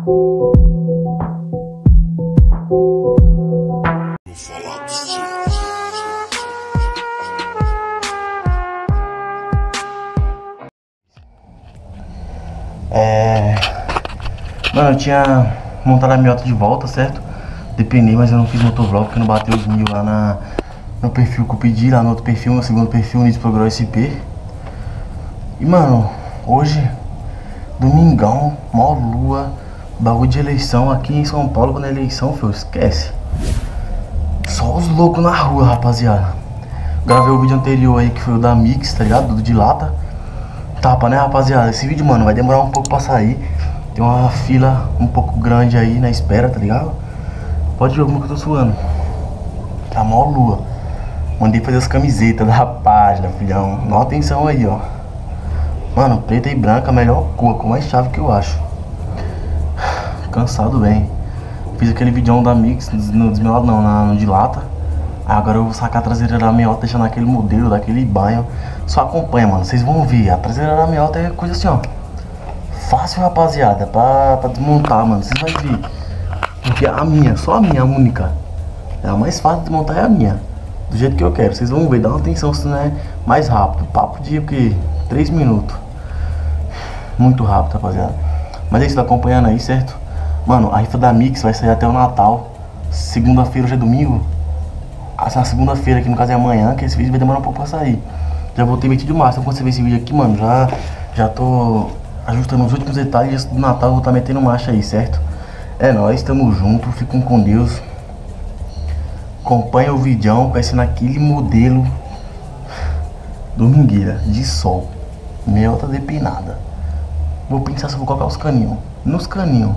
Mano, eu tinha montado a miota de volta, certo? Depenei, mas eu não fiz motovlog porque não bateu os 1000 lá no perfil que eu pedi, lá no outro perfil, no segundo perfil, Nids Pro Grow SP. E mano, hoje, domingão, mó lua, bagulho de eleição aqui em São Paulo. Quando é eleição, filho, esquece. Só os loucos na rua, rapaziada. Gravei o vídeo anterior aí que foi o da Mix, tá ligado? Do de lata. Tapa, né, rapaziada? Esse vídeo, mano, vai demorar um pouco pra sair. Tem uma fila um pouco grande aí na espera, tá ligado? Pode ver como que eu tô suando. Tá mó lua. Mandei fazer as camisetas da página, filhão. Dá uma atenção aí, ó. Mano, preta e branca, a melhor cor, com mais chave que eu acho. Cansado bem. Fiz aquele vídeo da Mix no desmelado não, no de lata. Agora eu vou sacar a traseira da meiota, deixando aquele modelo, daquele banho. Só acompanha, mano, vocês vão ver. A traseira da meiota é coisa assim, ó. Fácil, rapaziada, pra desmontar, mano. Vocês vão ver. Porque a minha, só a minha, a única. É a mais fácil de montar, é a minha. Do jeito que eu quero, vocês vão ver. Dá uma atenção se não é mais rápido. Papo de o que? 3 minutos. Muito rápido, rapaziada. Mas é isso, tá acompanhando aí, certo? Mano, a rifa da Mix vai sair até o Natal. Segunda-feira, hoje é domingo. Essa segunda-feira, que no caso é amanhã, que esse vídeo vai demorar um pouco pra sair. Já vou ter metido massa. Então quando você ver esse vídeo aqui, mano, já tô ajustando os últimos detalhes do Natal. Eu vou estar metendo marcha aí, certo? É nóis, tamo junto, fiquem com Deus. Acompanha o vídeo, parecendo aquele modelo domingueira, de sol. Meiota depinada. Vou pensar se eu vou colocar os caninhos. Nos caninhos.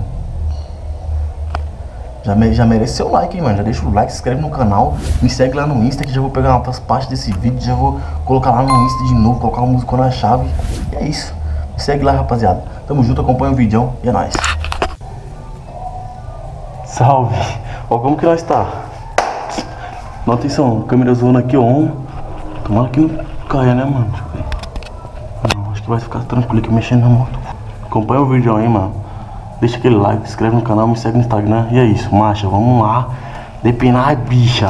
Já merece seu like, hein, mano. Já deixa o like, se inscreve no canal. Me segue lá no Insta, que já vou pegar umas partes desse vídeo. Já vou colocar lá no Insta de novo, colocar uma música na chave. E é isso. Me segue lá, rapaziada. Tamo junto, acompanha o vídeo e é nóis. Salve. Ó como que nós tá. Dá atenção, câmera zona aqui on. Tomara que não caia, né, mano? Deixa eu ver. Não, acho que vai ficar tranquilo aqui mexendo na moto. Acompanha o vídeo aí, mano. Deixa aquele like, se inscreve no canal, me segue no Instagram. E é isso, marcha, vamos lá. Depinar a bicha.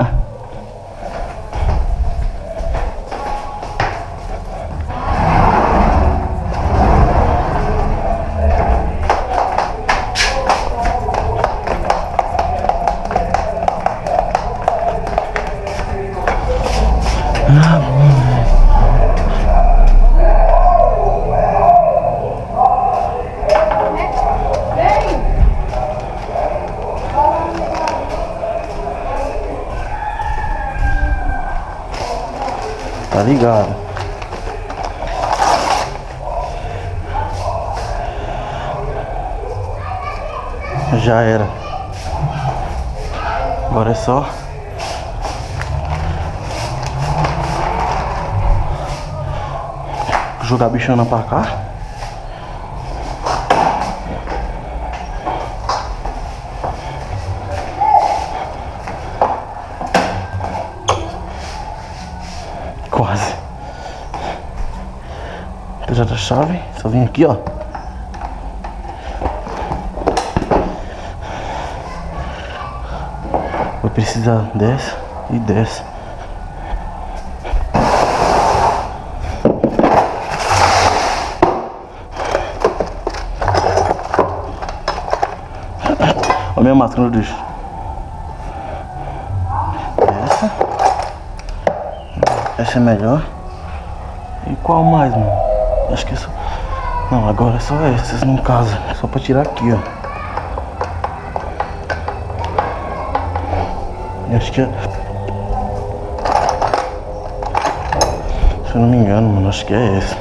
Tá ligado? Já era. Agora é só jogar a bichona pra cá. Quase. Apesar da chave, só vem aqui, ó. Vou precisar dessa e dessa. Olha a minha máscara no lixo. Essa é melhor. E qual mais, mano? Acho que é só... Não, agora é só essas no caso. Só pra tirar aqui, ó. Acho que é... Se eu não me engano, mano, acho que é essa.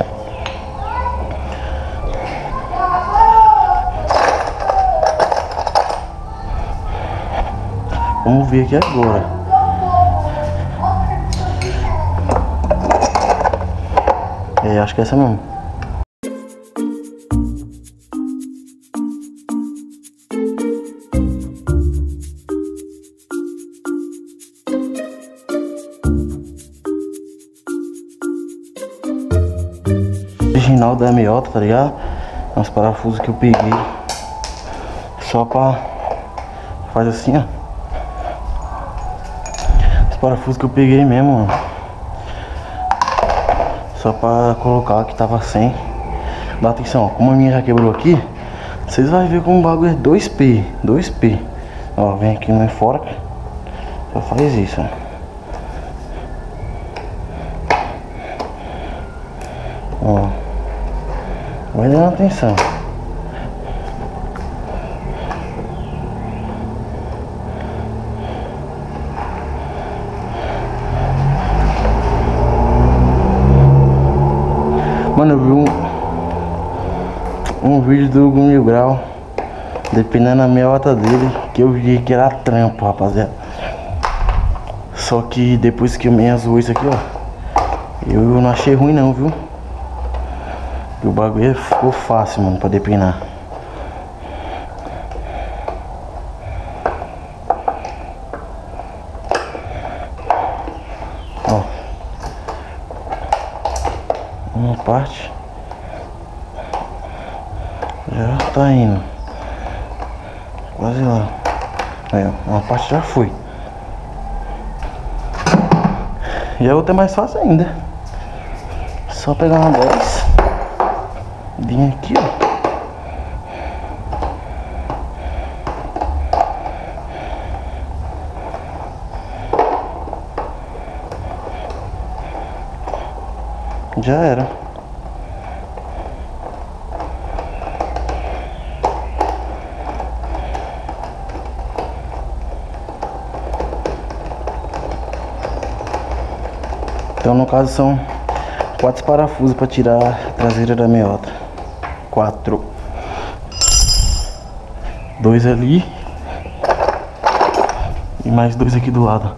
Vamos ver aqui agora. É, acho que é essa mesmo. Original da meiota, tá ligado? Uns parafusos que eu peguei. Só pra... Faz assim, ó. Esse parafuso que eu peguei mesmo, mano. Só pra colocar que tava sem. Dá atenção, ó. Como a minha já quebrou aqui, vocês vão ver como o bagulho é 2P. 2P. Ó, vem aqui no enforca. Só faz isso, ó. Ó. Vai dando atenção. Mano, eu vi um vídeo do Hugo Mil Grau dependendo a meiota dele, que eu vi que era trampo, rapaziada. Só que depois que eu me azul isso aqui, ó, eu não achei ruim não, viu? O bagulho ficou fácil, mano, pra depinar. Ó, uma parte já tá indo quase lá. Aí, ó, uma parte já foi. E a outra é mais fácil ainda. Só pegar uma 10, vir aqui, ó. Já era. Então no caso são 4 parafusos para tirar a traseira da meiota. 4. 2 ali e mais 2 aqui do lado.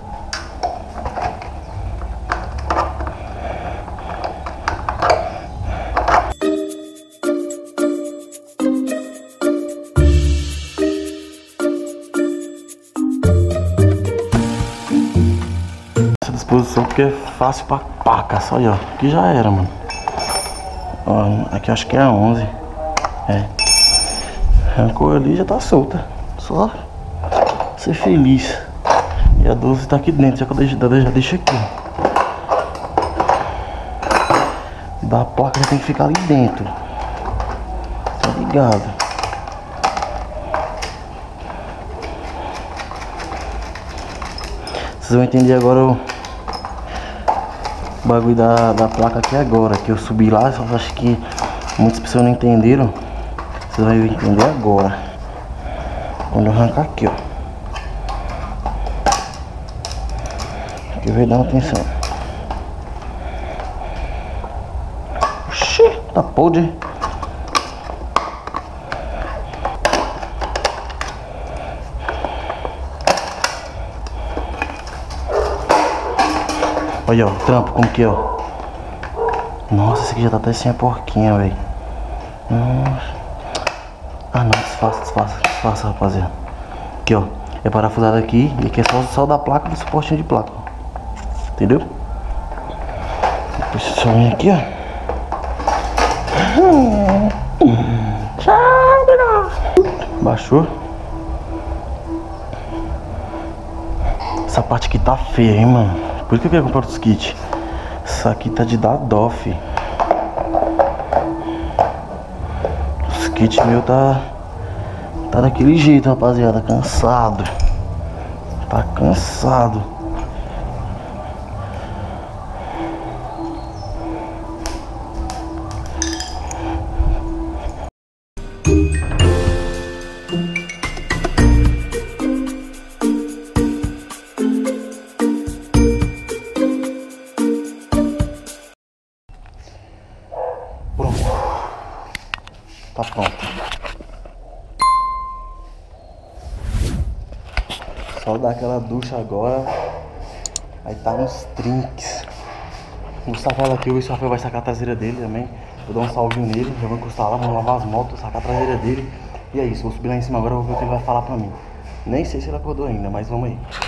Disposição porque é fácil pra paca, só aí, ó. Aqui já era, mano. Ó, aqui acho que é a 11. É. Arrancou ali e já tá solta. Só ser feliz. E a 12 tá aqui dentro, já que eu já deixo aqui. Da placa já tem que ficar ali dentro. Tá ligado? Vocês vão entender agora o bagulho da placa aqui agora, que eu subi lá, só acho que muitas pessoas não entenderam. Vocês vão entender agora, quando eu arrancar aqui, ó. Aqui vai dar uma atenção. Oxi, tá podre. Olha, ó, o trampo, como que é, ó. Nossa, esse aqui já tá até sem a porquinha, velho. Ah, não, desfaça, rapaziada. Aqui, ó, é parafusado aqui. E aqui é só da placa, do suportinho de placa, ó. Entendeu? Depois só vem aqui, ó. Baixou. Essa parte aqui tá feia, hein, mano. Por isso que eu queria comprar outros kits. Isso aqui tá de dar dó, fi. Os kits meu tá daquele jeito, rapaziada. Cansado. Tá cansado. Tá pronto. Só dar aquela ducha agora. Aí tá nos trinques. Vou sacar ela aqui, o Rafael vai sacar a traseira dele também. Vou dar um salvinho nele, já vou encostar lá, vamos lavar as motos, sacar a traseira dele. E é isso, vou subir lá em cima agora, vou ver o que ele vai falar pra mim. Nem sei se ele acordou ainda, mas vamos aí.